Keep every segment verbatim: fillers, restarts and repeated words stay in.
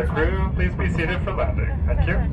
the crew, please be seated for landing. Thank you.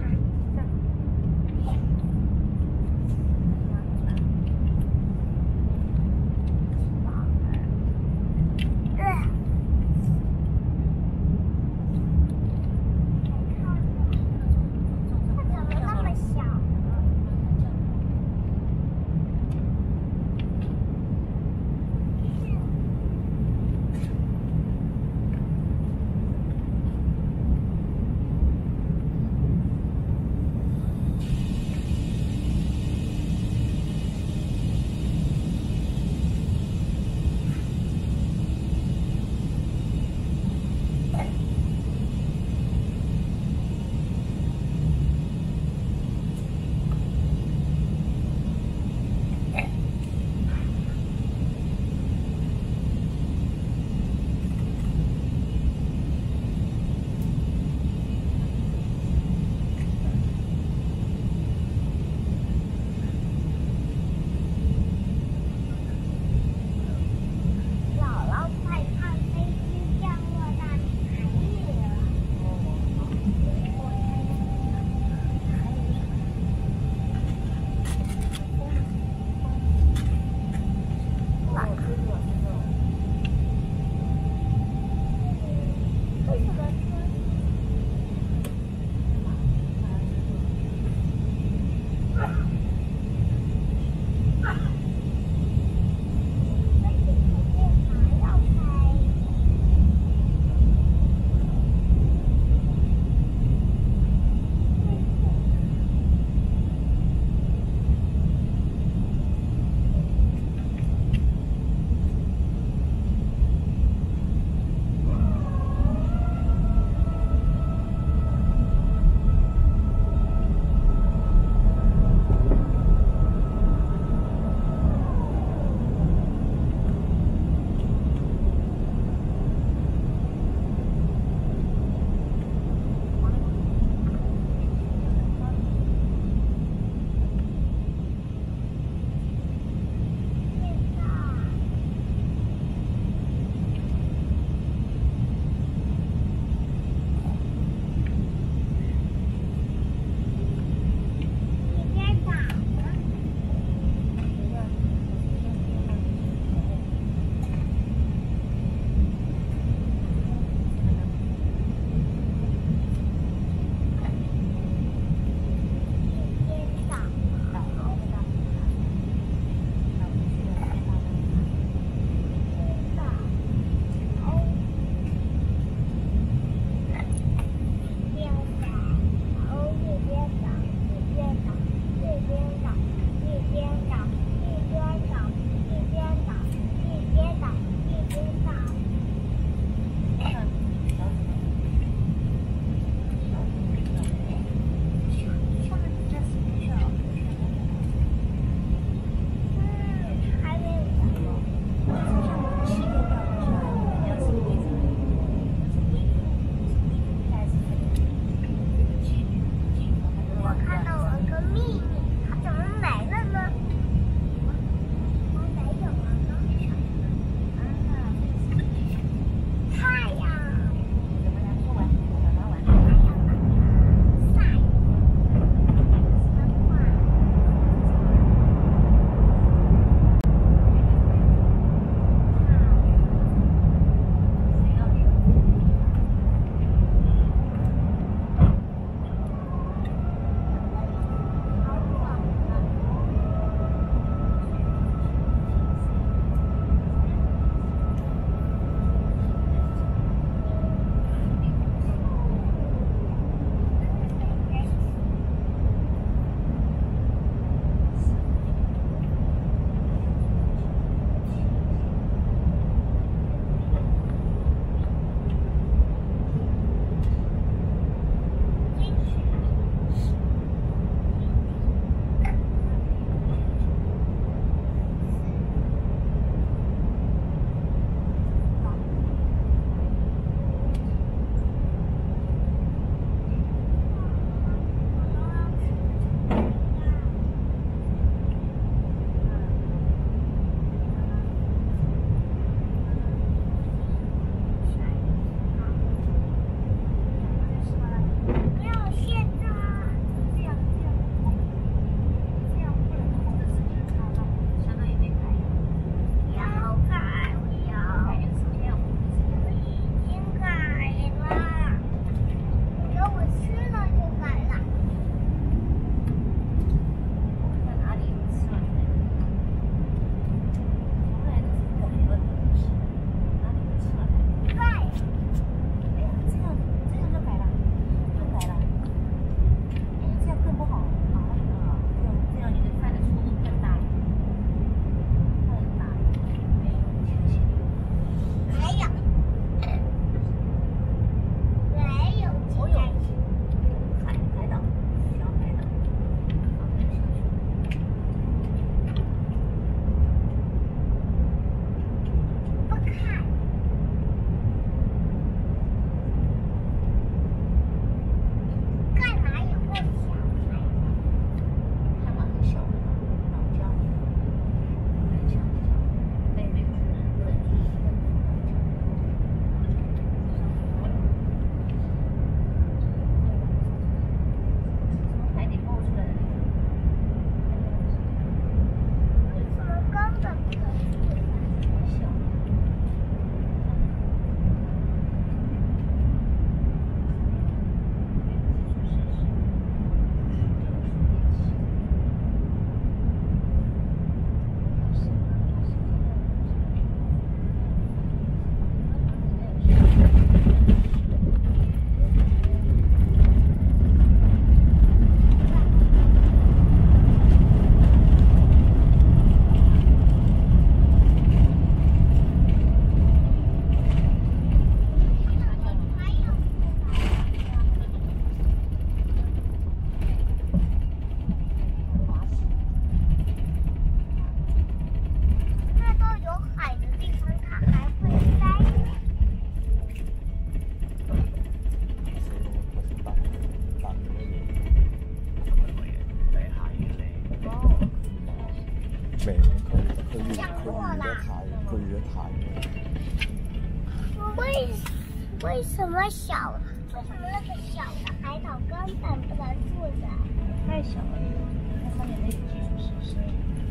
为什么小？为什么那个小的海岛根本不能住人？ 太小了，它上面没有基础设施，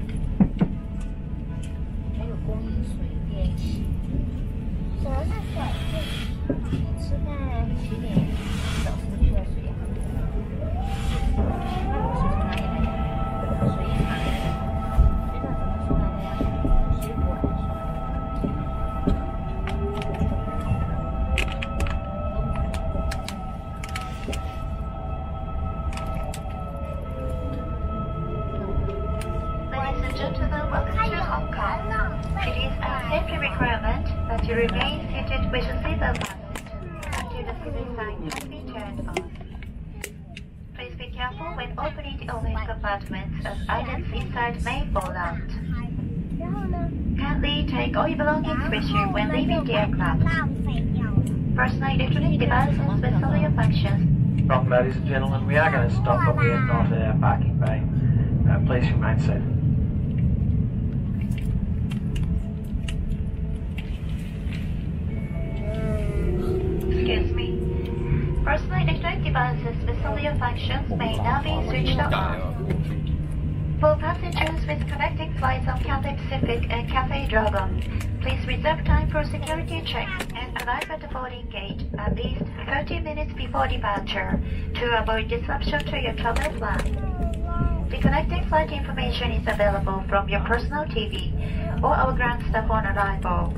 没有供应水电气。 什么是水电？ 吃饭、洗脸，小时需要水呀。是从哪里来的？水厂来的。水厂怎么送来的呀？水管送来的。 To remain seated with a seatbelt until the ceiling sign has been turned on. Please be careful when opening the overhead compartments as items inside may fall out. Kindly take all your belongings with you when leaving the aircraft. Personal electronic devices with cellular functions. Welcome, ladies and gentlemen. We are going to stop, but we are not at our parking bay. Uh, please remain seated. Excuse me. Personal electronic devices with cellular functions may now be switched on. For passengers with connecting flights on Cathay Pacific and Cathay Dragon, please reserve time for security checks and arrive at the boarding gate at least thirty minutes before departure to avoid disruption to your travel plan. The connecting flight information is available from your personal T V or our ground staff on arrival.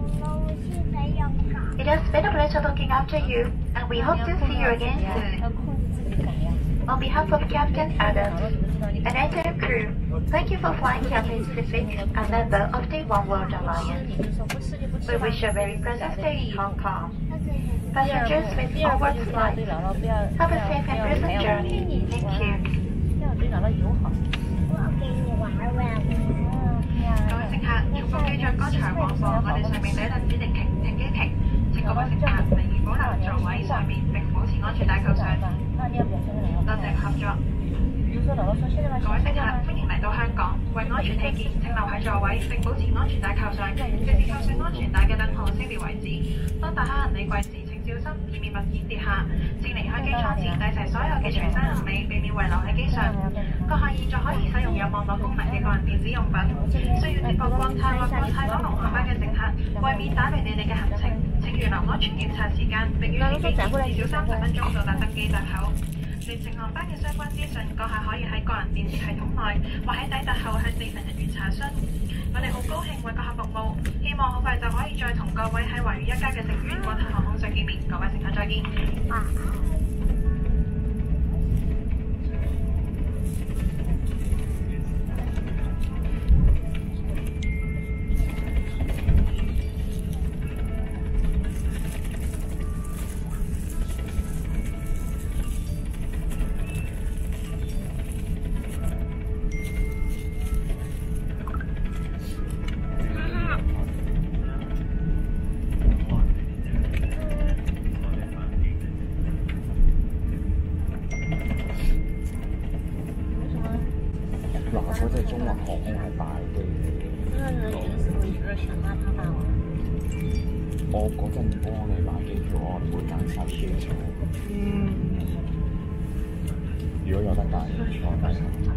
It has been a pleasure looking after you, and we hope to see you again soon. On behalf of Captain Adams and entire crew, thank you for flying Cathay Pacific, a member of the One World Alliance. We wish you a very pleasant stay in Hong Kong. Passengers with onward flight, have a safe and pleasant journey. Thank you. 各位乘客，重複機長剛才廣播，我哋上面第一輪指定停停機坪，請各位乘客明瞭保留座位上面並保持安全帶扣上。多謝合作。各位乘客，歡迎嚟到香港，為安全起見，請留喺座位並保持安全帶扣上，直至扣上安全帶嘅燈號熄滅為止。當打開行李櫃時，請小心，以免物件跌下。請離開機艙前帶齊所有嘅隨身行李，避免遺留喺機上。閣下現在可以使用有網絡功能嘅個人電子用品。需要接駁國泰或國泰港龍航班嘅乘客，為免打亂你哋嘅行程，請預留安全檢查時間，並預先記至少三十分鐘到達登機閘口。聯程航班嘅相關資訊，閣下可以喺個人電視系統內或喺抵達後向地勤人員查詢。我哋好高興為閣下服務，希望好快就可以再同各位喺華語一家嘅成員國泰航空上見面。各位乘客再見。 嗰隻中華航空係大嘅。 那人員是不是有點想罵他吧？ 我嗰陣幫你買機票，我唔會揀細機場。嗯。如果有得揀，我揀。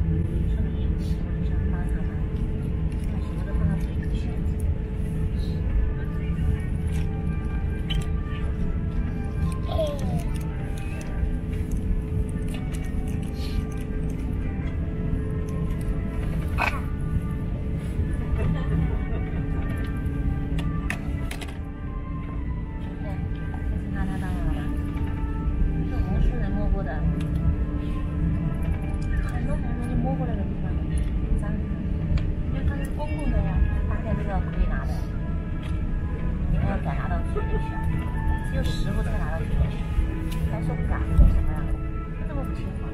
只有师傅才拿到这个，还说赶的什么呀？这么不听话。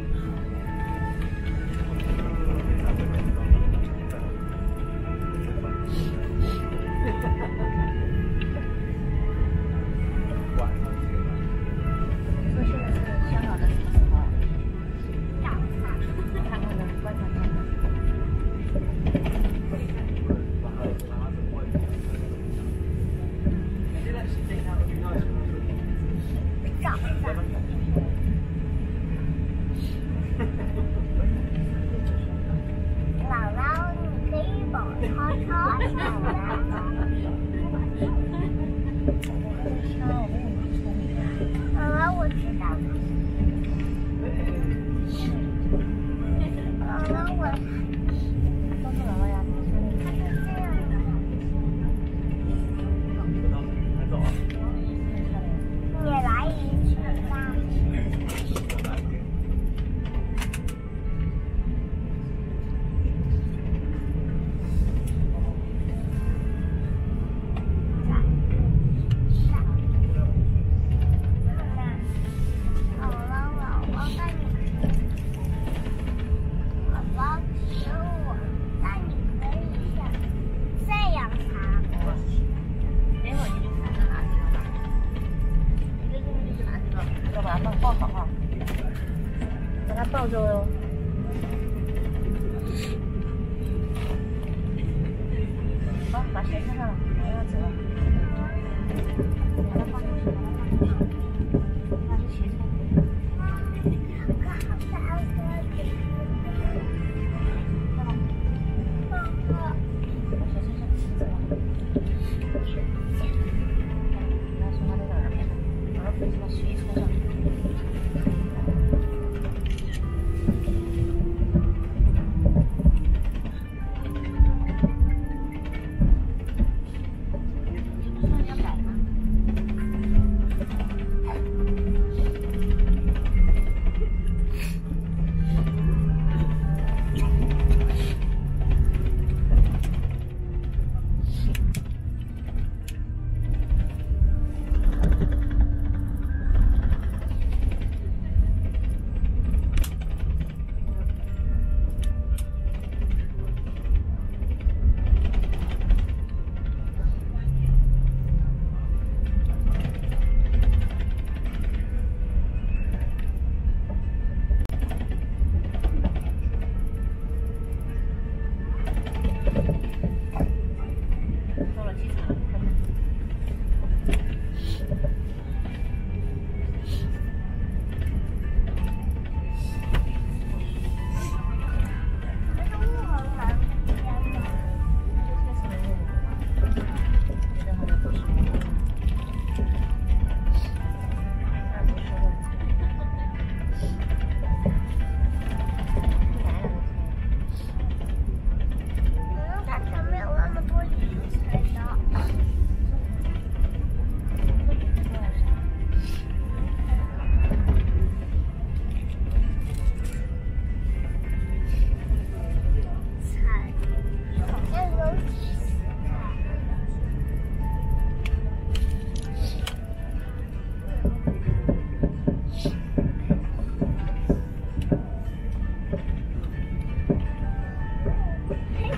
说现在是香港的什么？看看呢，观察看看。 抱着哟。好，把鞋穿上了，我要走了。把它放进去，把它放进去。把这鞋穿上。干嘛？把鞋穿上，走了。你要说他在这耳边呢，耳边把鞋穿上。 嘿